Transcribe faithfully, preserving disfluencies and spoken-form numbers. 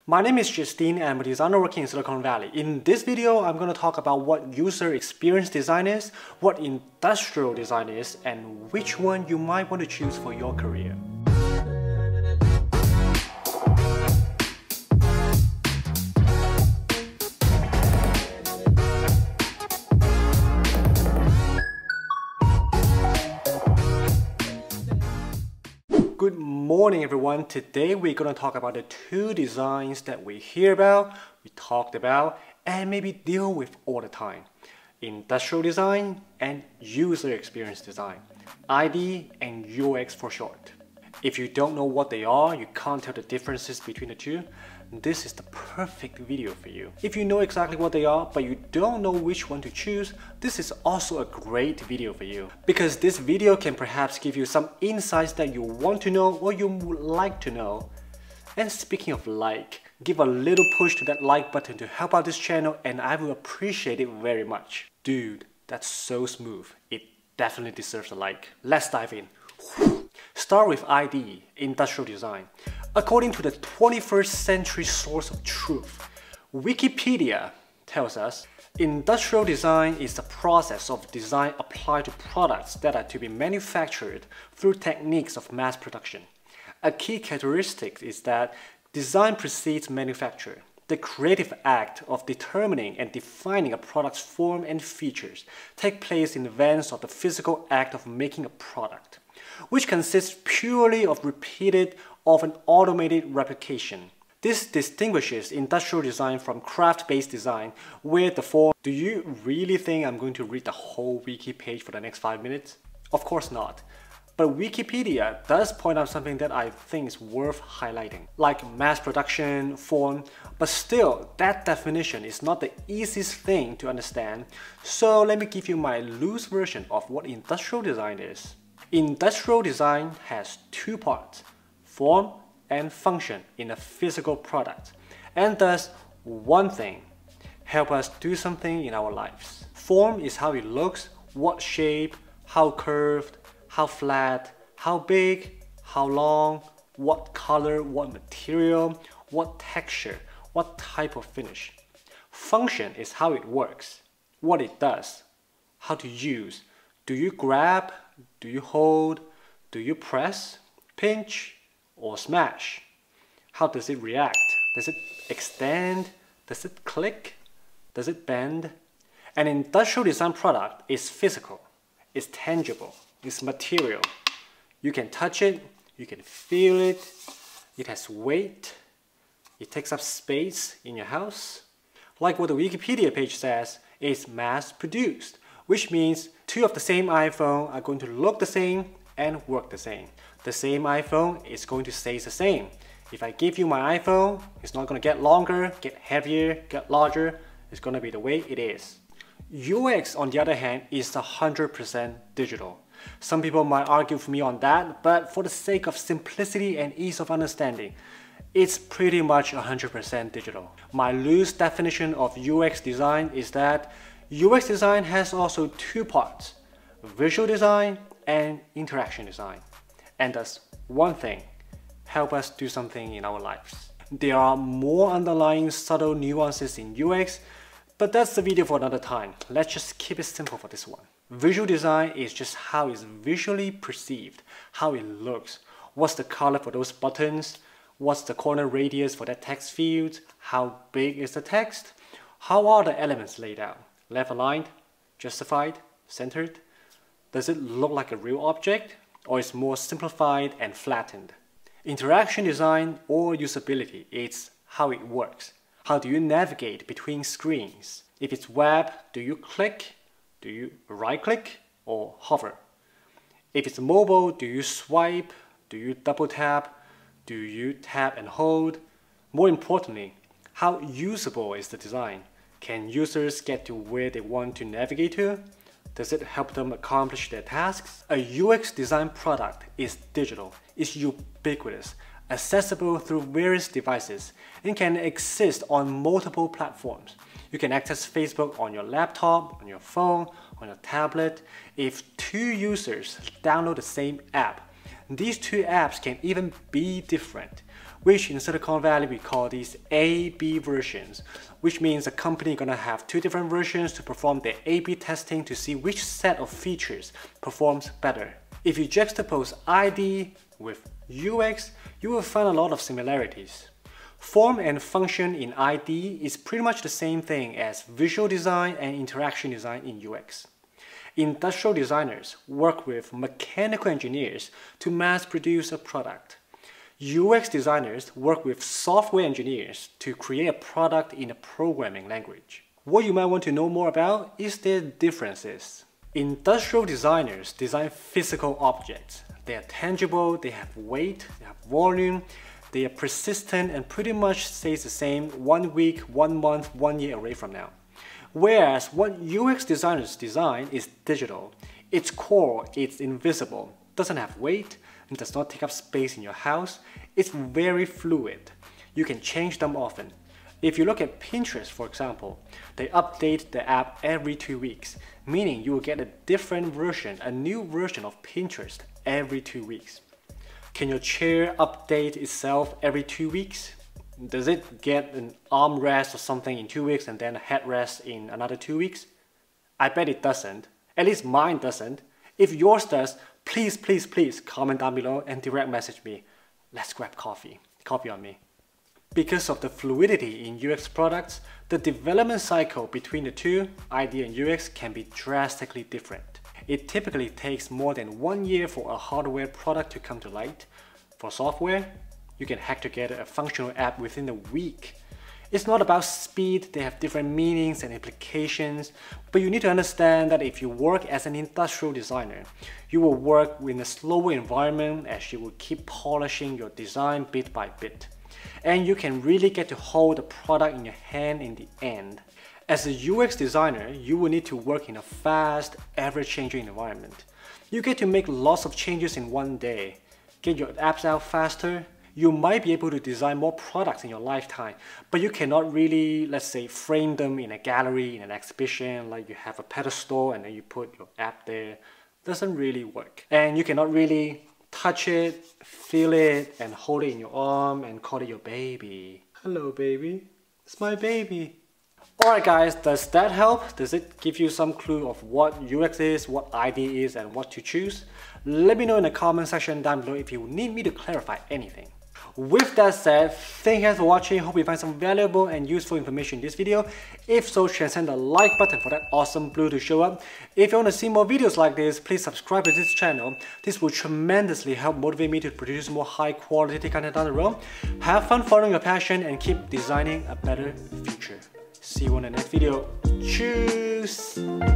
My name is Justine and I'm a designer working in Silicon Valley. In this video, I'm going to talk about what user experience design is, what industrial design is, and which one you might want to choose for your career. Good morning everyone. Today we're going to talk about the two designs that we hear about, we talked about, and maybe deal with all the time. Industrial design and user experience design. I D and U X for short. If you don't know what they are, you can't tell the differences between the two, this is the perfect video for you. If you know exactly what they are, but you don't know which one to choose, this is also a great video for you. Because this video can perhaps give you some insights that you want to know or you would like to know. And speaking of like, give a little push to that like button to help out this channel and I will appreciate it very much. Dude, that's so smooth. It definitely deserves a like. Let's dive in. Start with I D, industrial design. According to the twenty-first century source of truth, Wikipedia tells us, industrial design is the process of design applied to products that are to be manufactured through techniques of mass production. A key characteristic is that design precedes manufacture. The creative act of determining and defining a product's form and features take place in advance of the physical act of making a product, which consists purely of repeated, often automated replication. This distinguishes industrial design from craft-based design, where the form... Do you really think I'm going to read the whole wiki page for the next five minutes? Of course not. But Wikipedia does point out something that I think is worth highlighting, like mass production, form, but still, that definition is not the easiest thing to understand, so let me give you my loose version of what industrial design is. Industrial design has two parts, form and function in a physical product, and thus one thing, help us do something in our lives. Form is how it looks, what shape, how curved, how flat, how big, how long, what color, what material, what texture, what type of finish. Function is how it works, what it does, how to use. Do you grab? Do you hold? Do you press, pinch, or smash? How does it react? Does it extend? Does it click? Does it bend? An industrial design product is physical, it's tangible, it's material. You can touch it, you can feel it, it has weight, it takes up space in your house. Like what the Wikipedia page says, it's mass produced, which means two of the same iPhone are going to look the same and work the same. The same iPhone is going to stay the same. If I give you my iPhone, it's not going to get longer, get heavier, get larger. It's going to be the way it is. U X, on the other hand, is one hundred percent digital. Some people might argue with me on that, but for the sake of simplicity and ease of understanding, it's pretty much one hundred percent digital. My loose definition of U X design is that U X design has also two parts, visual design and interaction design. And thus, one thing, help us do something in our lives. There are more underlying subtle nuances in U X, but that's the video for another time. Let's just keep it simple for this one. Visual design is just how it's visually perceived, how it looks. What's the color for those buttons? What's the corner radius for that text field? How big is the text? How are the elements laid out? Left aligned? Justified? Centered? Does it look like a real object? Or is it more simplified and flattened? Interaction design or usability, it's how it works. How do you navigate between screens? If it's web, do you click? Do you right click or hover? If it's mobile, do you swipe? Do you double tap? Do you tap and hold? More importantly, how usable is the design? Can users get to where they want to navigate to? Does it help them accomplish their tasks? A U X design product is digital, is ubiquitous, accessible through various devices, and can exist on multiple platforms. You can access Facebook on your laptop, on your phone, on your tablet. If two users download the same app, these two apps can even be different. which in Silicon Valley we call these A B versions, which means a company gonna have two different versions to perform their A B testing to see which set of features performs better. If you juxtapose I D with U X, you will find a lot of similarities. Form and function in I D is pretty much the same thing as visual design and interaction design in U X. Industrial designers work with mechanical engineers to mass produce a product. U X designers work with software engineers to create a product in a programming language. What you might want to know more about is their differences. Industrial designers design physical objects. They are tangible, they have weight, they have volume, they are persistent and pretty much stays the same one week, one month, one year away from now. Whereas what U X designers design is digital. Its core, it's invisible, doesn't have weight, and does not take up space in your house. It's very fluid. You can change them often. If you look at Pinterest, for example, they update the app every two weeks, meaning you will get a different version, a new version of Pinterest every two weeks. Can your chair update itself every two weeks? Does it get an armrest or something in two weeks and then a headrest in another two weeks? I bet it doesn't. At least mine doesn't. If yours does, please, please, please comment down below and direct message me. Let's grab coffee. Coffee on me. Because of the fluidity in U X products, the development cycle between the two, I D and U X, can be drastically different. It typically takes more than one year for a hardware product to come to light. For software, you can hack together a functional app within a week. It's not about speed, they have different meanings and implications, but you need to understand that if you work as an industrial designer, you will work in a slower environment as you will keep polishing your design bit by bit. And you can really get to hold the product in your hand in the end. As a U X designer, you will need to work in a fast, ever-changing environment. You get to make lots of changes in one day, get your apps out faster. You might be able to design more products in your lifetime, but you cannot really, let's say, frame them in a gallery, in an exhibition, like you have a pedestal and then you put your app there. Doesn't really work. And you cannot really touch it, feel it, and hold it in your arm and call it your baby. Hello, baby. It's my baby. Alright guys, does that help? Does it give you some clue of what U X is, what I D is, and what to choose? Let me know in the comment section down below if you need me to clarify anything. With that said, thank you guys for watching. Hope you find some valuable and useful information in this video. If so, transcend the like button for that awesome blue to show up. If you want to see more videos like this, please subscribe to this channel. This will tremendously help motivate me to produce more high quality content down the road. Have fun following your passion and keep designing a better future. See you on the next video. Cheers!